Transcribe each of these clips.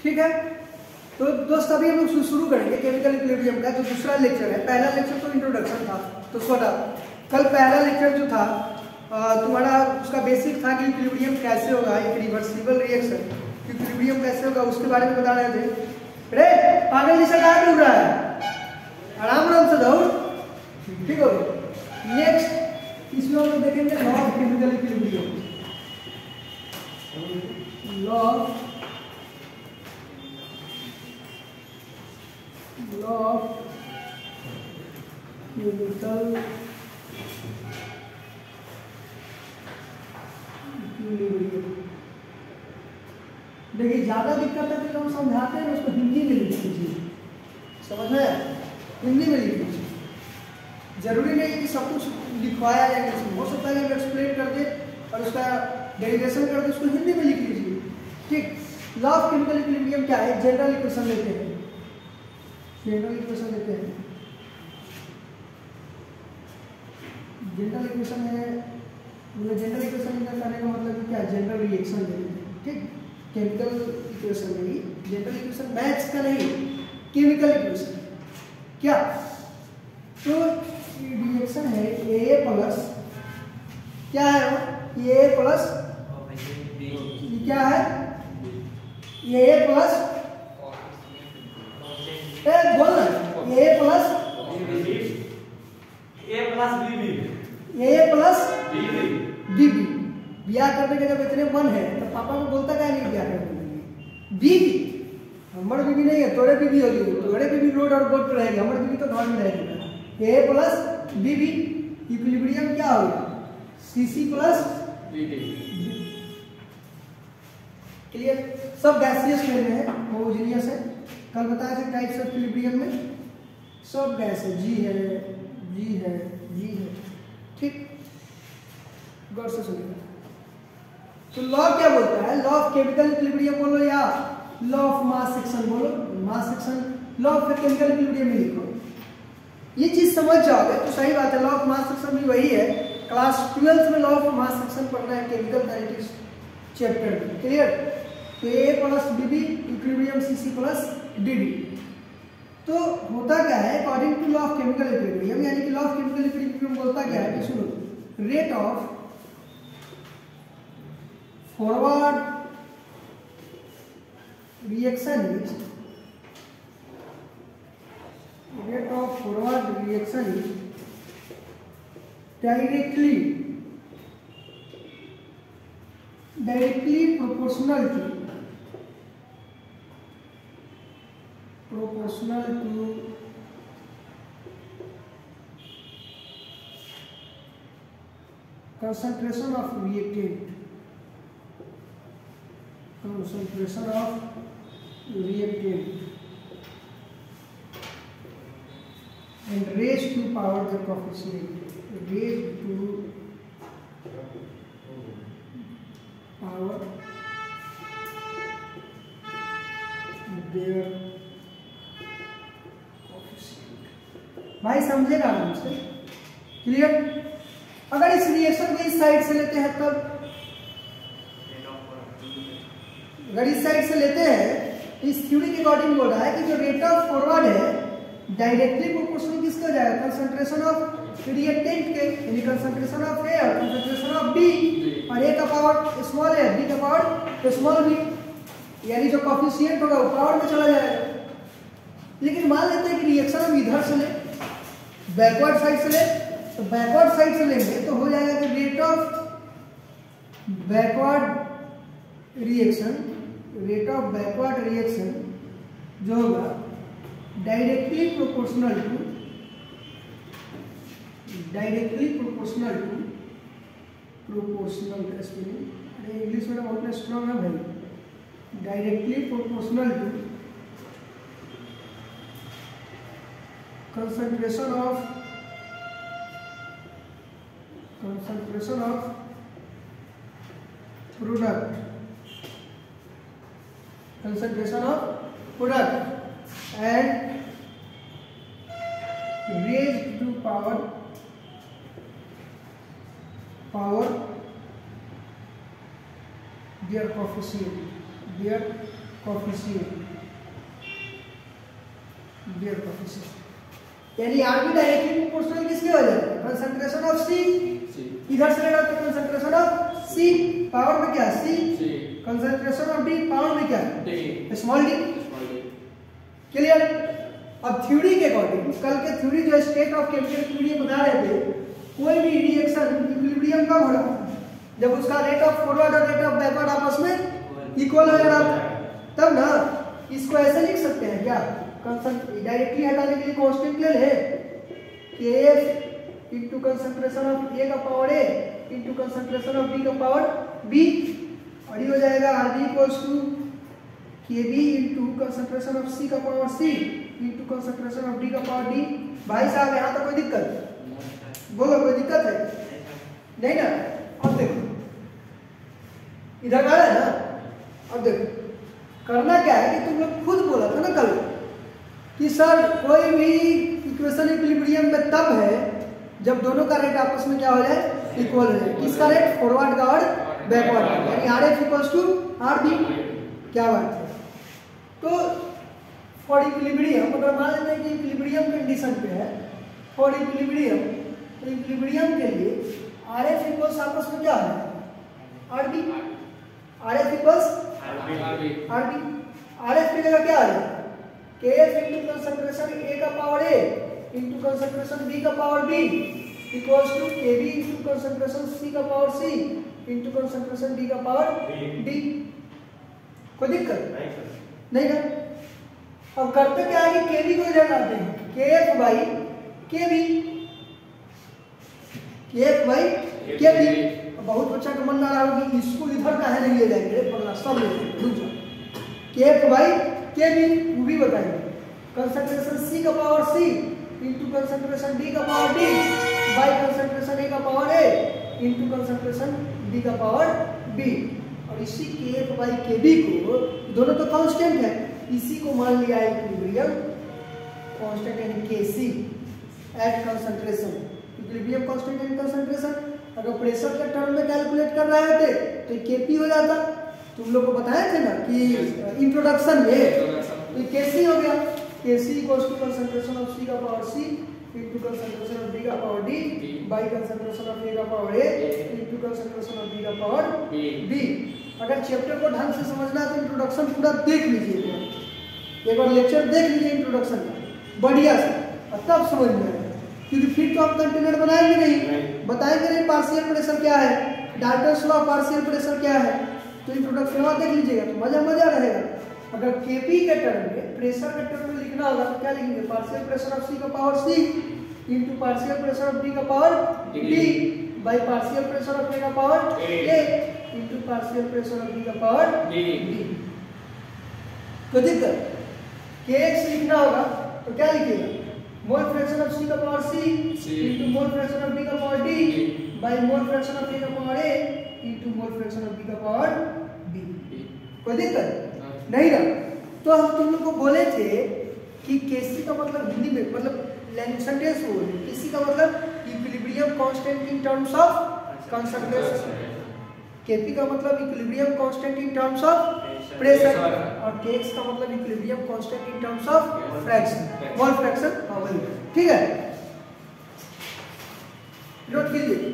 ठीक है, तो दोस्त अभी हम लोग शुरू करेंगे केमिकल इक्विलिब्रियम का जो दूसरा लेक्चर है। पहला लेक्चर तो इंट्रोडक्शन था, तो छोटा कल पहला लेक्चर जो था तुम्हारा उसका बेसिक था कि इक्विलिब्रियम कैसे होगा, एक रिवर्सिबल रिएक्शन इक्विलिब्रियम कैसे होगा उसके बारे में बता रहे थे। अरे पागल जैसा कहाँ डूब रहा है, आराम आराम से दौड़, ठीक हो। नेक्स्ट इसमें हम लोग देखेंगे law of chemical equilibrium, law of chemical equilibrium. देखिए ज्यादा दिक्कत है तो हम समझाते हैं उसको हिंदी में लिख दीजिए, समझ में, हिंदी में लिख दीजिए। जरूरी नहीं कि सब कुछ लिखवाया या इंग्लिश में, हो सकता है कि एक्सप्लेन कर दे और उसका डेरिवेशन कर दे, उसको हिंदी में लिख लीजिए। ठीक, लॉ ऑफ केमिकल इक्विलिब्रियम क्या है, जनरल इक्वेशन लेते हैं, जनरल इक्वेशन लेते हैं। जनरल इक्वेशन है, जनरल इक्वेशन करने का मतलब क्या है, जनरल रिएक्शन ले लेते हैं। ठीक, केमिकल इक्वेशन नहीं, जनरल इक्वेशन मैथ्स का नहीं, केमिकल इक्वेशन क्या, तो रिएक्शन है ए प्लस, क्या है वो, ए प्लस, क्या है ए प्लस, बोल ना, ए प्लस बीबी। ब्याह करने के जब इतने मन है तो पापा को बोलता क्या नहीं ब्याह करने के लिए, बीबी, हमारे बीबी नहीं है, तोरे बीबी होगी, तोरे बीबी रोड और बोर्ड पर रहेगी, हमारे बीबी तो घर में रहेगी। ए प्लस बीबी, इक्विलिब्रियम क्या होगा, सीसी प्लस क्लियर। सब गैसियस में है, होमोजेनियस है, कल बताया था टाइप्स ऑफ इक्विलिब्रियम में सब गैस है, जी है, जी है, जी है। ठीक, गौर से सुनिए। तो लॉ क्या बोलता है, लॉ ऑफ केमिकल इक्विलिब्रियम बोलो या लॉ ऑफ मास सेक्शन बोलो, mass section, law of chemical equilibrium में लिखो। ये चीज समझ जाओगे तो सही बात है, लॉ ऑफ मास सेक्शन भी वही है, क्लास 12th में लॉ ऑफ मास सेक्शन पढ़ना है केमिकल काइनेटिक्स चैप्टर में, क्लियर। तो A plus B B equilibrium C C plus D D. तो होता क्या है, according to law of chemical equilibrium, यानी कि लॉ ऑफ केमिकल इक्विलिब्रियम बोलता क्या है कि सुनो, rate of forward reaction is, rate of forward reaction is directly proportional to concentration of reactant, and raised to power the coefficient, raised to power their coefficient। भाई समझेगा आराम से, clear. अगर इस रिएक्शन को इस साइड से लेते हैं तब, अगर इस साइड से लेते हैं तो इस थ्योरी के अकॉर्डिंग बोल रहा है कि जो रेट ऑफ फॉरवर्ड है डायरेक्टली प्रोपोर्शनल किसका जाएगा, कंसंट्रेशन ऑफ रिएक्टेंट के, यानी कंसंट्रेशन ऑफ ए और कंसंट्रेशन ऑफ बी, और ए का पावर स्मॉल है, बी का पावर स्मॉल बी, यानी जो कोएफिशिएंट होगा वो पावर में चला जाएगा। लेकिन मान लेते हैं कि रिएक्शन हम इधर से ले, बैकवर्ड साइड से ले, तो बैकवर्ड साइड से लेंगे तो हो जाएगा कि rate of backward reaction, rate of backward reaction जो होगा directly proportional to proportional spelling, अरे इंग्लिश में बहुत स्ट्रॉन्ग है भाई, directly proportional to concentration of product and raised to power their coefficient coefficient, बियर कोफिशिएंट, यानी आर बी डायरेक्टली प्रोपोर्शनल किसके हो जाएगा, कंसंट्रेशन ऑफ सी, इधर से लेगा तो कंसंट्रेशन ऑफ सी, पावर में क्या C, concentration of D, power में क्या डी, स्मॉल डी। क्लियर। अब थ्योरी के अकॉर्डिंग, कल के थ्योरी जो स्टेट ऑफ केमिकल इक्विलिब्रियम बता रहे थे, कोई भी रिएक्शन इक्विलिब्रियम कब हो रहा है, जब उसका रेट ऑफ फॉरवर्ड और रेट ऑफ बैकवर्ड आपस में इक्वल हो रहा है, तब ना इसको ऐसे लिख सकते हैं क्या, डायरेक्टली हटाने के लिए कांस्टेंट ले ले, Kf into concentration of A का power A into concentration of B का पावर बी, और ये हो जाएगा Rb equals to Kb into concentration of C का power C into concentration of D का पावर डी। भाई साहब यहाँ तक कोई दिक्कत, बोलो कोई दिक्कत है नहीं ना। अब देखो इधर आ रहा है ना, अब देखो करना क्या है कि तुम लोग खुद बोला था ना कल कि सर कोई भी इक्वेशन इक्विलिब्रियम में तब है जब दोनों का रेट आपस में क्या हो जाए, इक्वल हो जाए। किसका रेट, फॉरवर्ड का और बैकवर्ड का, यानी Rf इक्वल्स टू Rb। क्या बात है। तो फॉर इक्विलिब्रियम अगर मान लेते हैं कि इक्विलिब्रियम कंडीशन पे है, फॉर इक्विलिब्रियम, तो इक्विलिब्रियम के लिए Rf इक्वल्स आपस में क्या है, Rb, Rf इक्वल्स Rb, Rf की जगह क्या आ जाए, Kf इंटू कंसंट्रेशन ए का power A into concentration B का power B equals to Kb into concentration C का power C into concentration D का पावर डी। कोई दिक्कत नहीं ना। अब करते क्या है कि Kb को इधर लाते हैं, Kf by Kb, Kf by Kb। बहुत बच्चा का मन आ रहा होगा कि इसको इधर काहे नहीं ले जाएंगे, पगला सब ले जाएंगे। Kf बाई Kb वो भी बताएंगे, कंसंट्रेशन सी का power C into concentration D का power D by concentration A का power A into concentration D का पावर बी। और इसी Kf बाई Kb को, दोनों तो कांस्टेंट है, इसी को मान लिया है इक्विलिब्रियम कांस्टेंट यानी Kc at concentration, equilibrium constant at concentration. अगर प्रेशर के टर्म में कैलकुलेट कर रहे होते तो Kp हो जाता। तुम लोग को बताया थे ना कि इंट्रोडक्शन में, तो Kc हो गया, Kc equals to concentration of C का power C into concentration of D का power D by concentration of A का power A into concentration of D का पावर B। अगर चैप्टर को ढंग से समझना है तो इंट्रोडक्शन पूरा देख लीजिए, एक बार लेक्चर देख लीजिए इंट्रोडक्शन का बढ़िया से, तब समझ में आएगा। क्योंकि फिर तो आप कंटेनर बनाएंगे नहीं, बताएंगे नहीं पार्शियल प्रेशर क्या है, डाल्टन्स लॉ पार्शियल प्रेशर क्या है, तो इंट्रोडक्शन देख लीजिएगा तो मजा मजा रहेगा। अगर Kp के टर्म में, प्रेशर के टर्म में लिखना होगा तो क्या लिखेंगे, पार्शियल प्रेशर ऑफ C का power C into partial pressure of D का power D by partial pressure of A का power A into partial pressure of D का पावर D। तो दिक्कत Kx लिखना होगा तो क्या लिखिएगा, मोल फ्रैक्शन ऑफ C का power C into mole fraction of D का power D by mole fraction of A का power A into mole fraction of B का पावर B। कोई दिक्कत नहीं ना। तो हम तुम लोग को बोले थे कि Kc का मतलब हिंदी में, मतलब सेंटेंस बोल, Kc का मतलब equilibrium constant in terms of concentration, Kp का मतलब equilibrium constant in terms of pressure, और Kx का मतलब equilibrium constant in terms of fraction, mole fraction. हाँ वही, ठीक है, नोट कीजिए।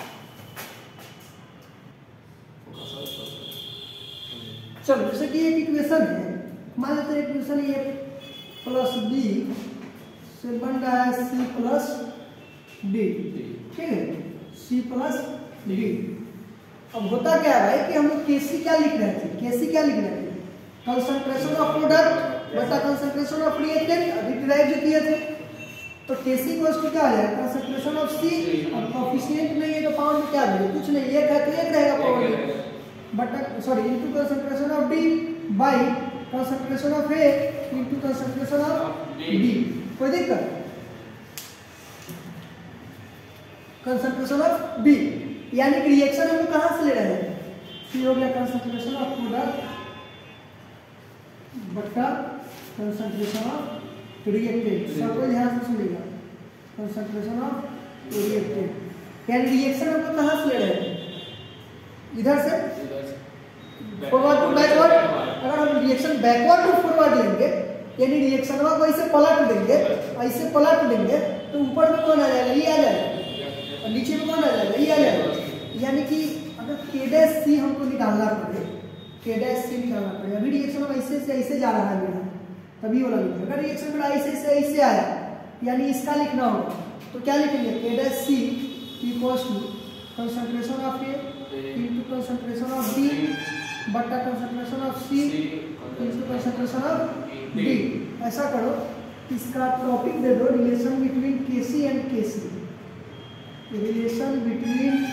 चलो जैसे कि एक इक्वेशन है, मान लेते हैं इक्वेशन ये प्लस बी से बन रहा है सी प्लस डी, ठीक है, सी प्लस डी। अब होता क्या है भाई कि हम लोग Kc क्या लिख रहे थे, Kc क्या लिख रहे थे, कंसंट्रेशन ऑफ प्रोडक्ट बटा कंसंट्रेशन ऑफ रिएक्टेंट, अभी डिराइव जो किए थे। तो Kc इक्वल्स टू क्या आ जाएगा, कंसंट्रेशन ऑफ C, और कोएफिशिएंट नहीं है तो पावर में क्या देंगे, कुछ नहीं, एक है तो एक रहेगा पावर में, बटा sorry into concentration of D by concentration of A into concentration of D। कोई दिक्कत, कंसंट्रेशन ऑफ B, यानी कि रिएक्शन हम लोग कहाँ से ले रहे हैं, C हो गया कंसंट्रेशन ऑफ प्रोडक्ट बटा कंसंट्रेशन ऑफ रिएक्टेंट। सबको ध्यान से सुनिएगा, कंसंट्रेशन ऑफ रिएक्टेंट, यानी रिएक्शन हम लोग कहाँ से ले रहे हैं, इधर से फॉरवर्ड टू बैकवर्ड। अगर हम हम रिएक्शन बैकवर्ड टू फॉरवर्ड लेंगे, यानी रिएक्शन को ऐसे पलट देंगे, ऐसे पलट देंगे, तो ऊपर में कौन आ जाएगा, ये आ जाएगा, और नीचे में कौन आ जाएगा, ये आ जाएगा। यानी कि अगर K' हमको निकालना पड़े, K' निकालना पड़े, अभी रिएक्शन ऐसे से ऐसे जा रहा है मेरा, तभी वाला लिखेंगे। अगर रिएक्शन मेरा ऐसे से ऐसे आया, यानी इसका लिखना होगा, तो क्या लिखेंगे, K' equals to concentration of A into concentration of B बटा concentration of C into concentration of D। ऐसा करो, इसका टॉपिक दे दो relation between Kc and Kc, relation between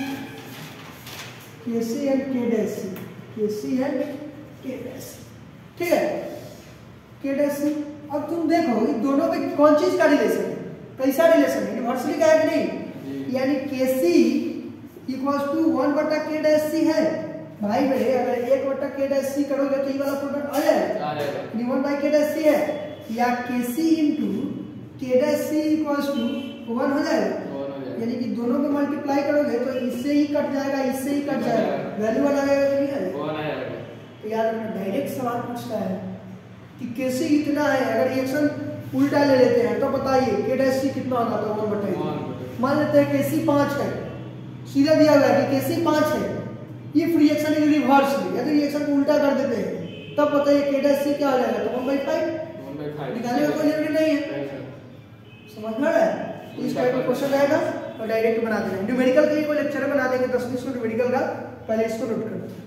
Kc and K', Kc and K', ठीक है, K'। अब तुम देखो इस दोनों में कौन चीज का रिलेशन है, कैसा रिलेशन है, यूनिवर्सली का है कि नहीं, यानी Kc इक्वल्स टू 1 बटा K' है भाई मेरे। अगर 1 बटा K' करोगे तो ये वाला प्रोडक्ट आ जाएगा, 1 बाई K' है, या Kc into K' equals to 1 हो जाएगा, यानी कि दोनों को मल्टीप्लाई करोगे तो इससे ही कट जाएगा, इससे ही कट जाएगा, वैल्यू आ जाएगा कि नहीं आएगा। तो यार डायरेक्ट सवाल पूछता है कि Kc कितना है, अगर रिएक्शन उल्टा ले लेते हैं तो बताइए K' कितना होगा, तो 1 बटा, मान लेते हैं Kc 5 है, सीधा दिया हुआ है कि Kc 5 है, ये रिएक्शन है रिवर्स है, यदि रिएक्शन को उल्टा कर देते हैं तब बताइए K' क्या हो जाएगा, तो 1/5 निकालने का कोई जरूरी नहीं है, समझ में आ रहा है। इस टाइप का क्वेश्चन रहेगा और डायरेक्ट बना देंगे, न्यूमेरिकल के लिए कोई लेक्चर बना देंगे 10-20 को न्यूमेरिकल का, पहले इसको नोट कर लो,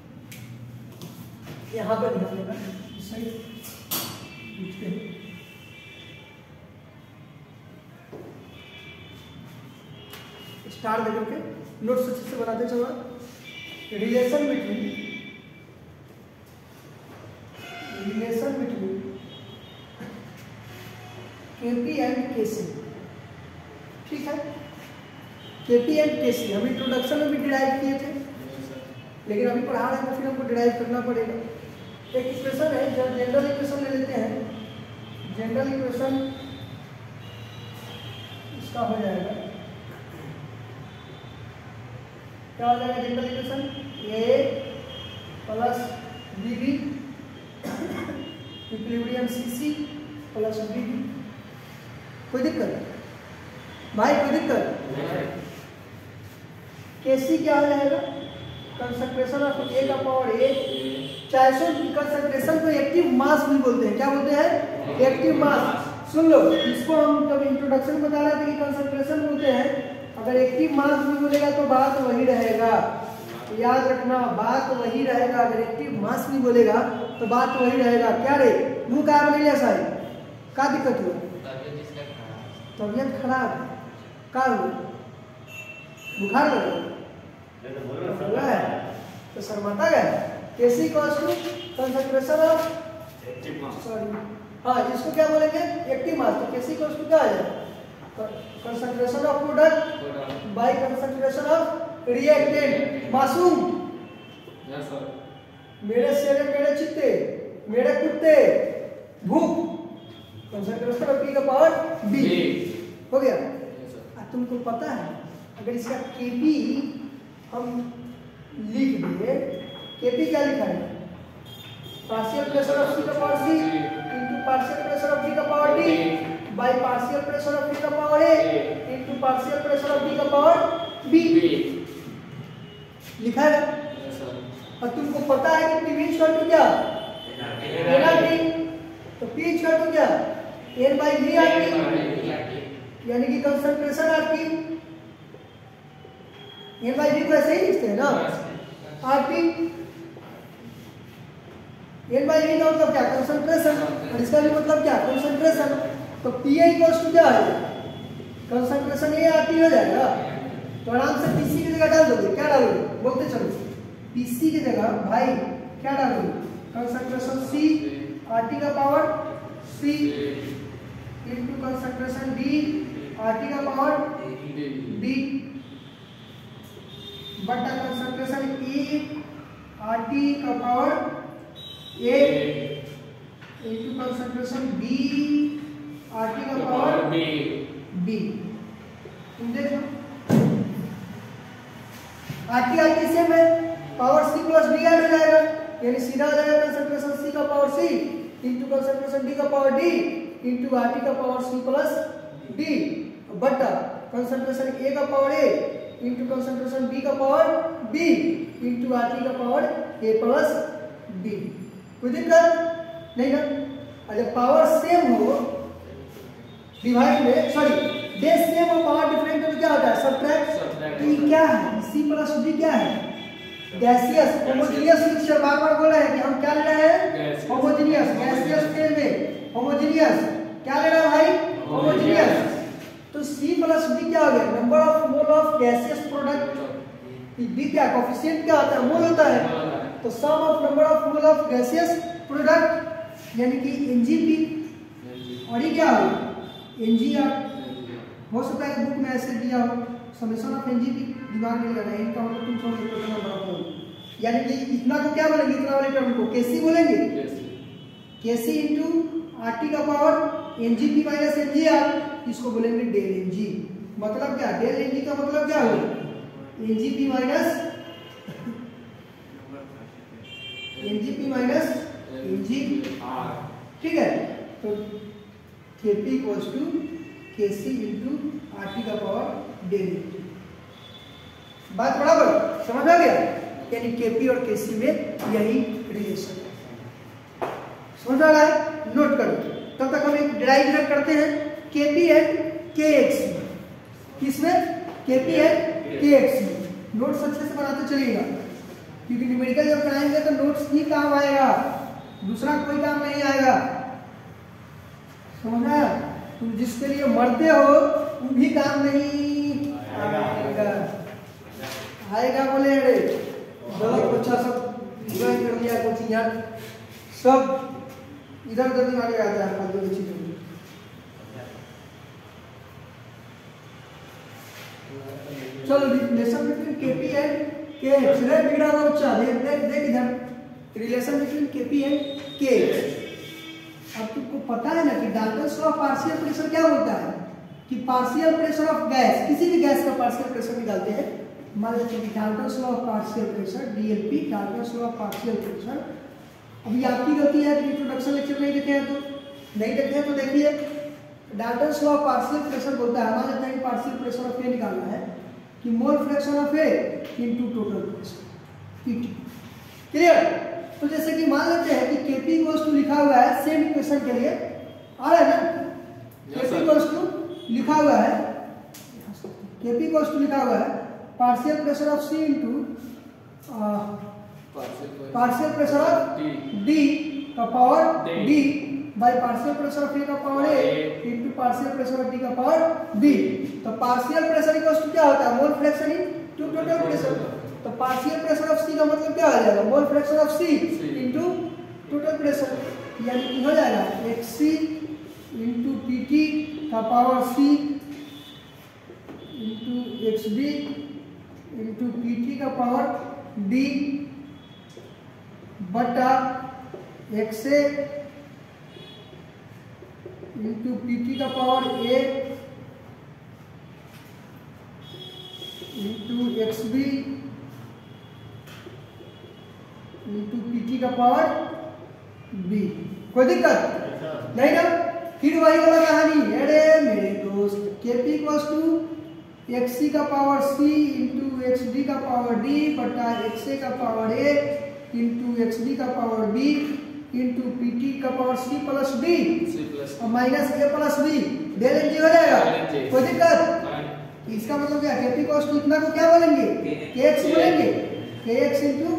यहाँ पर ध्यान देना, इस साइड स्टार दे करके नोट्स अच्छे से बनाते चलो। Relation between Kp and Kc, ठीक है, Kp एंड Kc हम इंट्रोडक्शन में भी डिराइव किए थे, लेकिन अभी पढ़ा रहे हैं तो फिर हमको डिराइव करना पड़ेगा। एक इक्वेशन है, जब जनरल इक्वेशन ले लेते हैं, जनरल इक्वेशन इसका हो जाएगा, क्या हो जाएगा general equation, A plus Bb equilibrium Cc plus Bb। कोई दिक्कत भाई, कोई दिक्कत, Kc क्या हो जाएगा, कंसंट्रेशन ऑफ A का पावर A, चाहे कंसंट्रेशन को एक्टिव मास भी बोलते हैं, क्या बोलते हैं, एक्टिव मास। सुन लो, इसको हम जब इंट्रोडक्शन में बता रहे थे कि कंसंट्रेशन बोलते हैं, अगर एक्टिव मास भी बोलेगा तो बात वही रहेगा, याद रखना बात वही रहेगा, अगर एक्टिव मास भी बोलेगा तो बात वही रहेगा। क्या रे मुंह का नहीं ऐसा है, क्या दिक्कत हुआ, तबियत खराब, क्या हुआ, बुखार लगा है, तो शर्माता गया। Kc equals to concentration of, sorry हाँ, इसको क्या बोलेंगे, एक्टिव मास, तो Kc इक्वल्स टू क्या आ जाएगा, concentration of product by concentration of reactant. मासूम मेरे शेरे मेरे चित्ते मेरे कुत्ते भूख, कंसंट्रेशन ऑफ P का पावर B हो गया। तुमको पता है अगर इसका Kp हम लिख दिए, Kp क्या लिखा है, पार्शियल प्रेशर ऑफ C का power C into partial pressure of D का power D by partial pressure of A का power A into partial pressure of D का पावर B लिखा है। और तुमको पता है कि P इक्वल टू क्या, एनआरटी, तो P इक्वल टू क्या, N बाय V आरटी, यानी कि concentration RT, N by V को ऐसे ही लिखते हैं ना, आरटी, N बाय V का मतलब क्या, कंसंट्रेशन, और इसका भी मतलब क्या, कंसंट्रेशन। तो P इक्वल टू क्या है, कंसंट्रेशन A आरटी हो जाएगा। तो आराम से Pc की जगह डाल दोगे, क्या डालोगे, बोलते चलो, Pc की जगह भाई क्या डालोगे, कंसंट्रेशन C आरटी का power C into concentration D RT का पावर D बटा कंसंट्रेशन E आरटी का power A into concentration B RT का पावर B। तुम देखो आरटी आरटी सेम है, power C plus D add हो जाएगा, यानी सीधा हो जाएगा कंसंट्रेशन C का power C into concentration D का पावर D इंटू RT का पावर C प्लस D बटा कंसंट्रेशन A का power A into concentration B का पावर B इंटू RT का पावर A प्लस D। कोई दिक्कत नहीं ना? अगर पावर सेम हो डिवाइड में सॉरी बेस सेम और पावर डिफरेंट तो क्या होता है? सब्ट्रैक्ट। ये क्या है? C प्लस D क्या है? Gaseous homogeneous mixture. बार बार बोल रहे हैं कि हम क्या ले रहे हैं? होमोजेनियस। गैसियस फेज में होमोजेनियस क्या ले रहा है भाई? होमोजेनियस। तो C प्लस D क्या हो गया? Number of mole of gaseous product. D क्या कोएफिशिएंट क्या होता है? मोल होता है। तो sum of number of mole of gaseous product यानी कि NGP और ये क्या हो? NGR। हो सकता है बुक में ऐसे दिया हो समेशन ऑफ NGP, दिमाग में लगाना है इनका मतलब तुम समझ लो टोटल नंबर ऑफ मोल, यानी कि इतना को क्या बोलेंगे? इतना वाले टर्म को Kc बोलेंगे। Kc इनटू RT का पावर NGP माइनस NGR, इसको बोलेंगे डेल NG। मतलब क्या? डेल NG का मतलब क्या हो? NGP minus NGR। ठीक है, तो Kp equals to Kc into RT का पावर डेल NG। बात बराबर समझ आ गया? यानी Kp और Kc में यही रिलेशन है। समझ आ रहा है? नोट करो। तब तक हम एक डिराइव करते हैं Kp एंड Kx। किसमें? Kp एंड Kx में। नोट्स अच्छे से बनाते चलिएगा, क्योंकि न्यूमेरिकल जब कराएंगे तो नोट्स ही काम आएगा, दूसरा कोई काम नहीं आएगा। समझ आया? तुम जिसके लिए मरते हो वो भी काम नहीं आएगा बोले अरे गलत बच्चा सब ज्वाइन कर लिया कोचिंग यार, सब इधर उधर दिमाग आता है फालतू की चीजों में। चलो relation between Kp and Kx। रे बिगड़ा हुआ बच्चा देख इधर relation between Kp and Kx। अब तुमको पता है ना कि Dalton's law of partial pressure क्या बोलता है कि पार्शियल प्रेशर ऑफ गैस, किसी भी गैस का पार्शियल प्रेशर निकालते हैं। मान लेते हैं कि Dalton's law of partial pressure DLP, Dalton's law of partial pressure. अभी आपकी गलती है कि इंट्रोडक्शन लेक्चर नहीं देखे हैं, तो नहीं देखे हैं तो देखिए। Dalton's law of partial pressure बोलता है, मान लेते हैं कि पार्शियल प्रेशर ऑफ ए निकालना है कि mole fraction of A into total pressure PT। Clear? तो जैसे कि मान लेते हैं कि Kp इक्वल्स टू लिखा हुआ है सेम इक्वेशन के लिए आ रहा है ना? Kp इक्वल्स टू लिखा हुआ है, Kp इक्वल्स टू लिखा हुआ है partial pressure of C into partial pressure of D का power D by partial pressure of A का power A into partial pressure of D का पावर B। तो पार्शियल प्रेशर इक्वल्स टू क्या होता है? Mole fraction into total pressure. तो partial pressure of C का मतलब क्या हो जाएगा? Mole fraction of C into total pressure, यानी कि हो जाएगा xc इनटू PT का power C into xd into PT का पावर D बटा xa इनटू PT का power A into xb into PT का पावर B। कोई दिक्कत नहीं ना? फिर वही वाला कहानी। अरे मेरे दोस्त Kp इक्वल्स टू xc का पावर C इंटू xd का पावर D बटा xa का पावर A इंटू xd का पावर B इंटू PT का पावर C प्लस D और minus A plus B del NG हो जाएगा। कोई दिक्कत? इसका मतलब क्या? Kp इक्वल्स टू इतना को क्या बोलेंगे? Kx बोलेंगे। Kx इंटू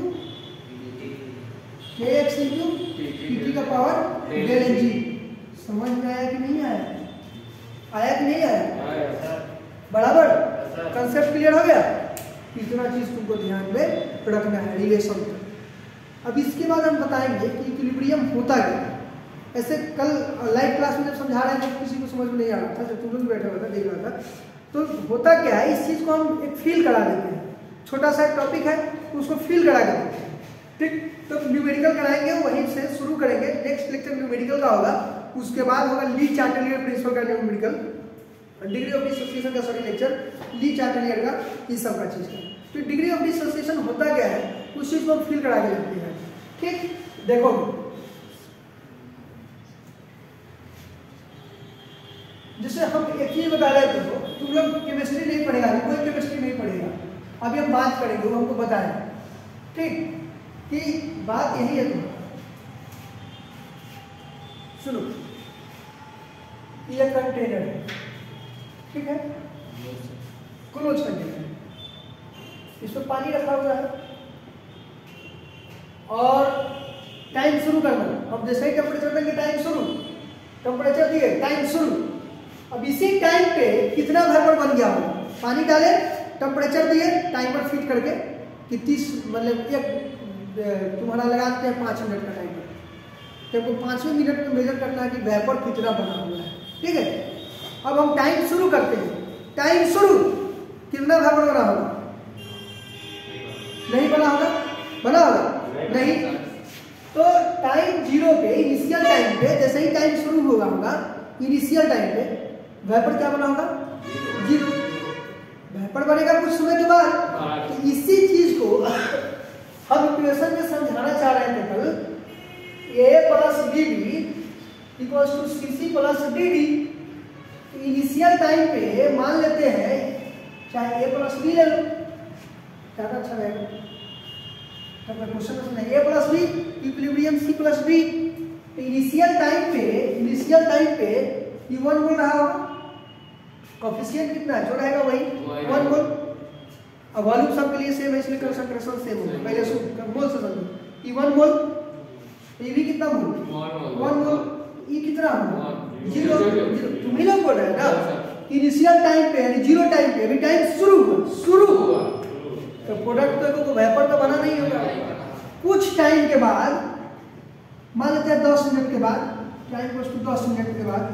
PT का पावर डेल NG। समझ में आया कि नहीं आया? आया कि नहीं आया? बराबर कंसेप्ट क्लियर हो गया? इतना चीज तुमको ध्यान में रखना है रिलेशन। अब इसके बाद हम बताएंगे कि इक्विलिब्रियम होता क्या। ऐसे कल लाइव क्लास में जब समझा रहे थे तो किसी को समझ में नहीं आ रहा था, जब तुम लोग बैठा हुआ था देख रहा था, तो होता क्या है इस चीज को हम एक फील करा देते हैं। छोटा सा टॉपिक है उसको फील करा के देते हैं। ठीक, तो न्यूमेरिकल कराएंगे, वहीं से शुरू करेंगे। नेक्स्ट लेक्चर न्यूमेरिकल का होगा, उसके बाद होगा ली चार्टेलियर प्रिंसिपल का न्यूमेरिकल, डिग्री ऑफ डिसोसिएशन का सॉरी लेक्चर ली चार्टेलियर का, इस सब का चीज का। तो डिग्री ऑफ डिसोसिएशन होता क्या है उस चीज को हम फील करा के देते हैं। ठीक, देखो जैसे हम एक चीज बता रहे थे, तो तुम लोग केमिस्ट्री नहीं पढ़ेगा, कोई केमिस्ट्री नहीं पढ़ेगा, अभी हम बात करेंगे, वो हमको बताया, ठीक, कि बात यही है। तुम सुनो, ये कंटेनर है, ठीक है, क्लोज कंटेनर, इसमें पानी रखा हुआ है और टाइम शुरू करना। अब जैसे ही टेम्परेचर देंगे टाइम शुरू, टेम्परेचर दिए टाइम शुरू। अब इसी टाइम पे कितना वेपर बन गया हो, पानी डाले, टेम्परेचर दिए, टाइमर फिट करके कि 30 मतलब एक तुम्हारा लगाते हैं 5 मिनट का टाइमर, तो 5 मिनट में मेजर करना है कि वेपर कितना बना हुआ है, ठीक है। अब हम टाइम शुरू करते हैं, टाइम शुरू, कितना वेपर बना होगा, नहीं बना होगा, बना होगा नहीं, तो टाइम 0 पे, इनिशियल टाइम पे, जैसे ही टाइम शुरू होगा इनिशियल टाइम पे वेपर क्या बना होगा, 0, वेपर बनेगा कुछ समय के बाद। तो इसी चीज को हम इक्वेशन में समझाना चाह रहे थे कल, a + bb = cc + dd। Initial time पे मान लेते हैं चाहे a + b ले लो, ज्यादा अच्छा रहेगा, क्वेश्चन में समझना, a + b equilibrium c + d। Initial time पे ये 1 मोल रहा होगा, कोफिशिएंट कितना है जो रहेगा वही 1 मोल। अब वॉल्यूम सब के लिए सेम है, इसलिए कंसंट्रेशन सेम होगा, पहले मोल से समझो, ये 1 मोल, ये भी कितना मोल, 1 मोल, ये कितना मोल, 0। तुम ही लोग बोल रहे हैं ना, इनिशियल टाइम पे यानी 0 टाइम पे, अभी टाइम शुरू हुआ, तो प्रोडक्ट को वेपर तो बना नहीं होगा। कुछ टाइम के बाद, मान लेते हैं 10 मिनट के बाद, टाइम को 10 मिनट के बाद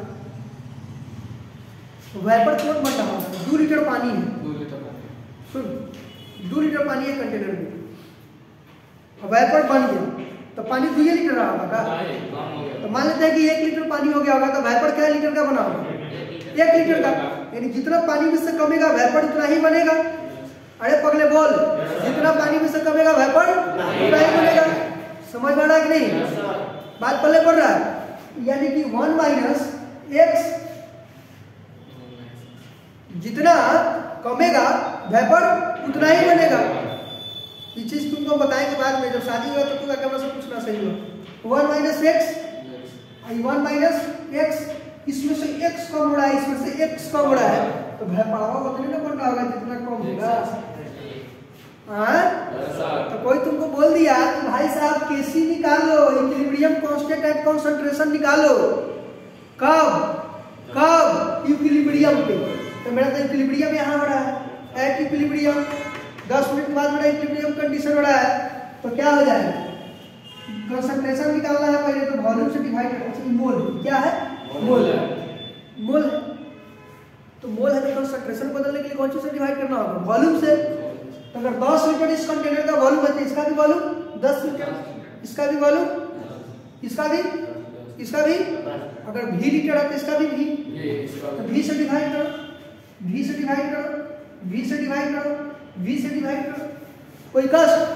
वेपर कौन बन रहा है, 2 लीटर पानी है, 2 लीटर पानी है कंटेनर में, वेपर बन गया तो पानी 2 लीटर रहा होगा का, तो मान लेते हैं कि 1 लीटर पानी हो गया होगा, तो वेपर क्या लीटर का बना होगा, 1 लीटर का, यानी जितना पानी में से कमेगा वेपर उतना ही बनेगा। अरे पगले बोल, जितना पानी में से कमेगा वेपर उतना ही बनेगा, समझ में आ रहा है कि नहीं, बात पहले पढ़ रहा है, यानी कि 1 - x, जितना कमेगा वेपर उतना ही बनेगा। ये चीज तुमको बताएंगे बाद में, जब शादी हुआ तो तुम्हारा कैमरा से पूछना सही हुआ। 1 - x, 1 - x, इसमें से x कम हो रहा है, इसमें से x कम हो रहा है, तो वेपर उतने ना बनना होगा जितना कम होगा। तो कोई तुमको बोल दिया कि भाई साहब केसी निकालो, इक्विलिब्रियम कांस्टेंट एट कंसंट्रेशन निकालो, कब इक्विलिब्रियम पे, तो मेरा तो इक्विलिब्रियम यहाँ हो रहा है, एट इक्विलिब्रियम, 10 मिनट बाद मेरा इक्विलिब्रियम कंडीशन हो रहा है, तो क्या हो जाएगा, कंसंट्रेशन निकालना है पहले, तो वॉल्यूम से डिवाइड करना, मोल क्या है, मोल है, तो मोल है, तो कंसंट्रेशन बदलने के लिए कौन सी से डिवाइड करना होगा, वॉल्यूम से। तो अगर 10 लीटर इस कंटेनर का वॉल्यूम है, तो इसका भी वॉल्यूम 10 लीटर, इसका भी वॉल्यूम, इसका भी, अगर v लीटर है तो इसका भी v, तो v से डिवाइड करो, v से डिवाइड करो, v से डिवाइड करो, v से डिवाइड करो, कोई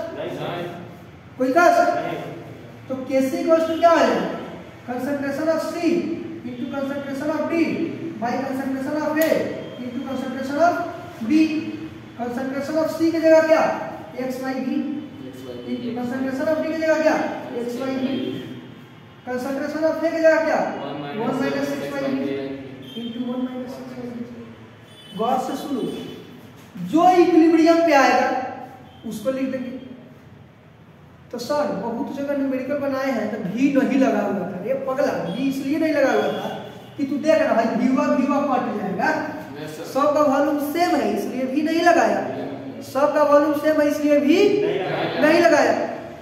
कष्ट, तो कैसे कष्ट क्या है, concentration of C into concentration of D by concentration of A into concentration of B। Concentration of C की जगह क्या, x/v, कंसंट्रेशन ऑफ D की जगह क्या, x/v, कंसंट्रेशन ऑफ A की जगह क्या, 1 - x/v इनटू 1 - x/v। गौर से सुनो, जो इक्विलिब्रियम पे आएगा उसको लिख देंगे। तो सर बहुत जगह न्यूमेरिकल बनाए हैं तो भी नहीं लगा हुआ था, ये पगला भी इसलिए नहीं लगा हुआ था कि तू देख रहा है भीवा कट जाएगा, सब का वॉल्यूम सेम है इसलिए भी नहीं लगाया, सब का वॉल्यूम सेम है इसलिए भी नहीं लगाया,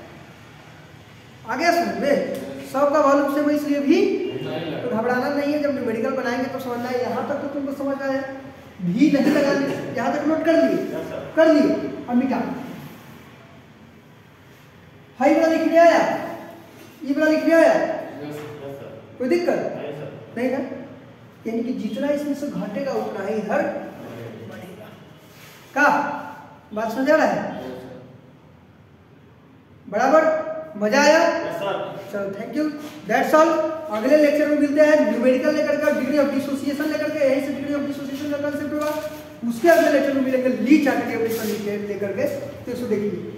आगे समझ में, सब का वॉल्यूम सेम है इसलिए भी, तो घबराना नहीं है, जब न्यूमेरिकल बनाएंगे तो समझना है। यहाँ तक तो तुमको समझ आया, भी नहीं लगा, यहाँ तक नोट कर लिए, अब मिटा, हाई वाला लिख में आया, ये वाला लिख में आया, कोई दिक्कत नहीं ना, यानी कि जितना इसमें से घटेगा उतना ही इधर बढ़ेगा। का बात समझ आ रहा है, बराबर। मजा आया? चलो थैंक यू, दैट्स ऑल। अगले लेक्चर में मिलते हैं न्यूमेरिकल लेकर के, डिग्री ऑफ डिसोसिएशन लेकर के। यही से डिग्री ऑफ डिसोसिएशन का कंसेप्ट होगा। उसके अगले लेक्चर में मिलेंगे ली चार्ट टेबल लेकर के, तो इसको देखिए।